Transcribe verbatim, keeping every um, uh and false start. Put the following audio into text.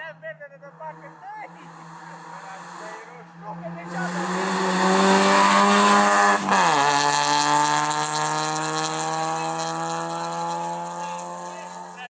verde de pe parcă, dă-i! Ăla dă-i roșu.